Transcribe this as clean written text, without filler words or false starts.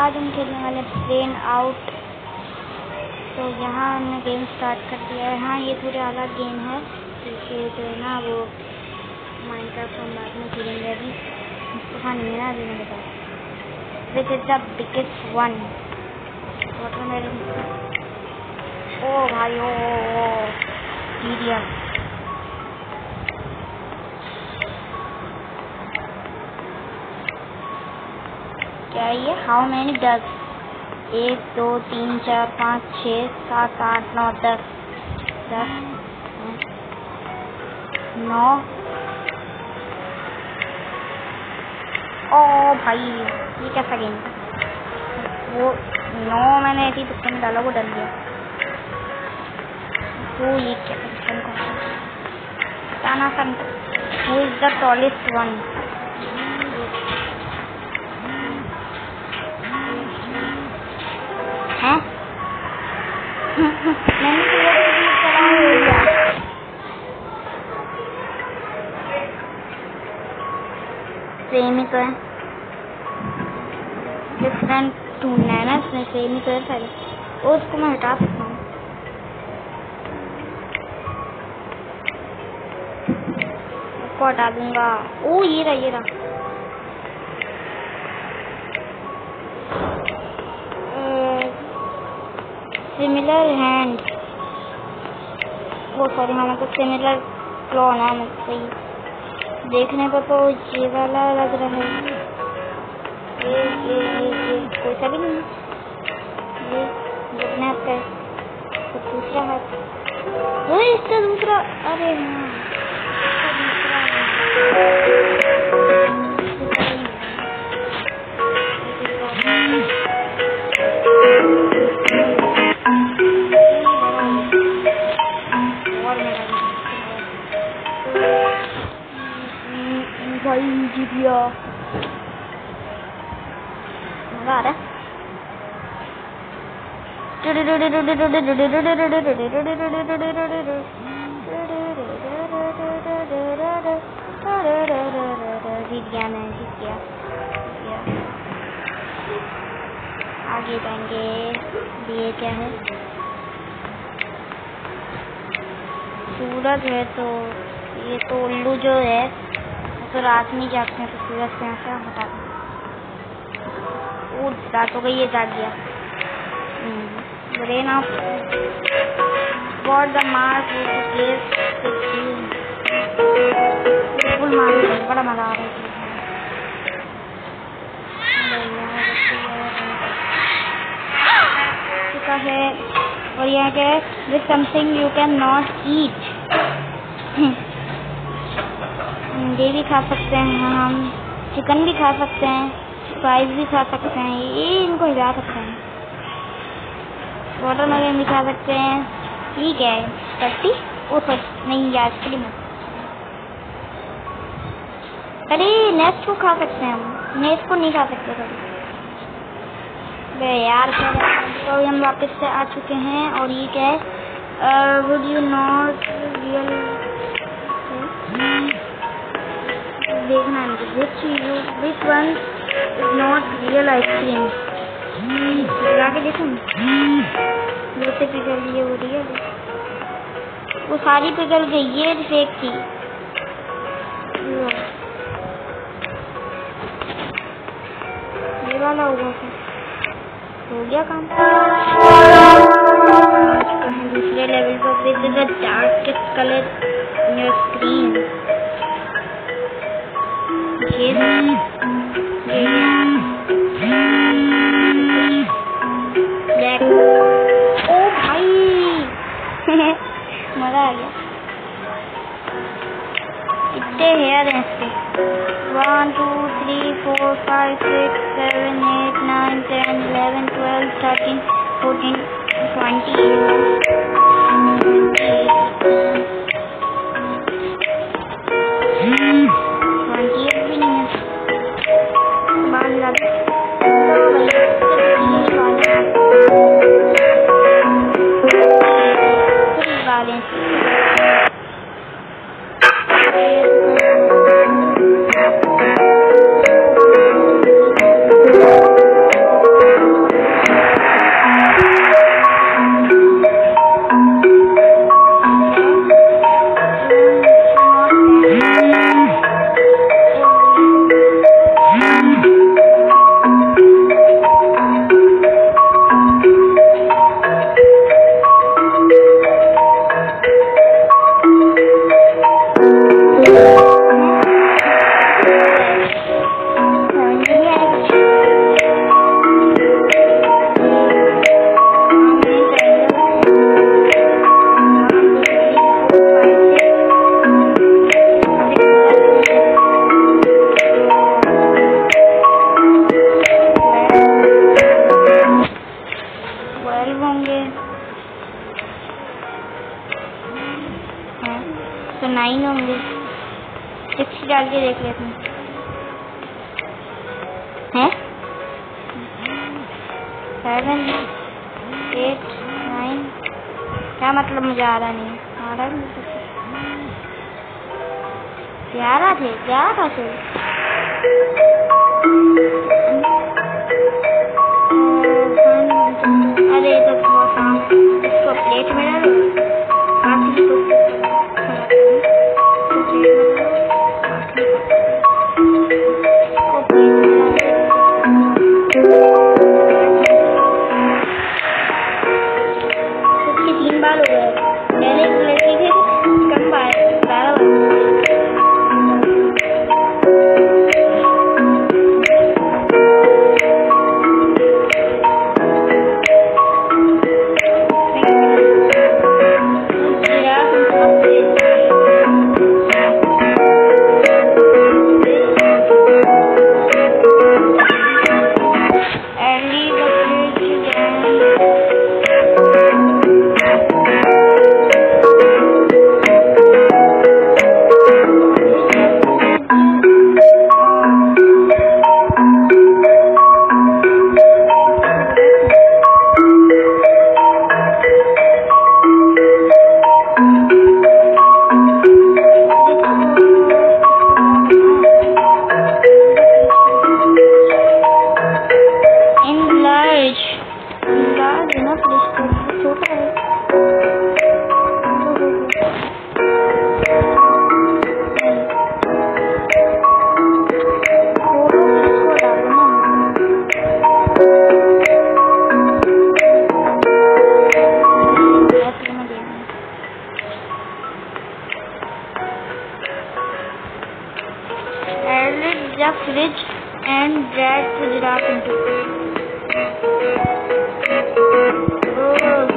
आज हम खेलने वाले प्लेन आउट। तो यहाँ हमने गेम स्टार्ट कर दिया है। हाँ, ये थोड़े अलग गेम है क्योंकि जो है ना वो माइनक्राफ्ट हम बाद में खेलेंगे, अभी पता नहीं है ना अभी मेरे पास। Which is the biggest one watermelon. ओ भाई ओ मीडियम। क्या ये हाउ मैनी 10 1 2 3 4 5 6 7 8 9 10 10 9। ओ भाई ये कैसा गेम? वो 9 मैंने ऐसी तुक्के में डाला, वो डल गया। तो ये क्या बताना son? Who is the tallest one? मैंने सेम ही तो है, डिफरेंट ढूंढना है ना इसमें। सेम ही तो है सारे। और उसको मैं हटा सकता हूँ, उसको हटा दूंगा। ओ ये रहा सिमिलर हैंड। वो सॉरी, हाँ मतलब सिमिलर क्लॉ ना, मतलब सही देखने पर तो ये वाला लग रहा है। ये कोई सा भी नहीं, ये अपने हाथ का है। तो दूसरा हाथ, वो इसका दूसरा। अरे हाँ भाई जीत गया। मजा आ रहा है। जीत गया मैं, जीत गया। आगे जाएंगे। ये क्या है? सूरज है। तो ये तो उल्लू जो है तो रात में जागते हैं, तो सूरज से यहाँ से हटा दें। रात हो गई, ये जाग गया। Brain of God the mark full mark. बड़ा मजा आ रहा है। और यहाँ क्या है? With something you can not eat. अंडे भी खा सकते हैं हम, चिकन भी खा सकते हैं, फ्राइज भी खा सकते हैं। ये इनको हिला सकते हैं। वाटरमेलन भी खा सकते हैं। ठीक है कट्टी। ओ सच नहीं यार, कड़ी मत। अरे नेस्ट को खा सकते हैं हम, नेस्ट को नहीं खा सकते कभी। यार तो हम वापस से आ चुके हैं। और ये क्या है? वुड यू नॉट रियल देखना है मुझे। Which one is not real ice cream? लगा के देखूँ। वो से पिघल गई है, वो रियल है। वो सारी पिघल गई, ये फेक थी। ये वाला होगा फिर। हो गया काम। दूसरे लेवल पर with the darkest colour in your screen. Black. ओ भाई मजा आ गया। कितने हेयर हैं इसके? 1 2 3 4 5 6 7 8 9 10 11 12 13 14 20 भी नहीं है। बाल लग डाल के देख लेते हैं। 7, 8, 9 क्या मतलब मुझे आ रहा नहीं आ रहा है। 11 थे 11 थे। अरे तो बहुत काम है, इसको प्लेट में डालो। बाकी कुछ सबके 3 बार हो गए। पहले एक लड़की थे कम बार 12 बार। The fridge and drag the giraffe into it. Oh.